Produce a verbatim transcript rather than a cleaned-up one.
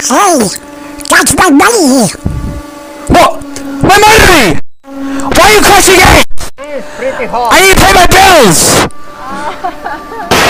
Hey, that's my money. What? My money! Why are you crashing it? It's pretty hot. I need to pay my bills!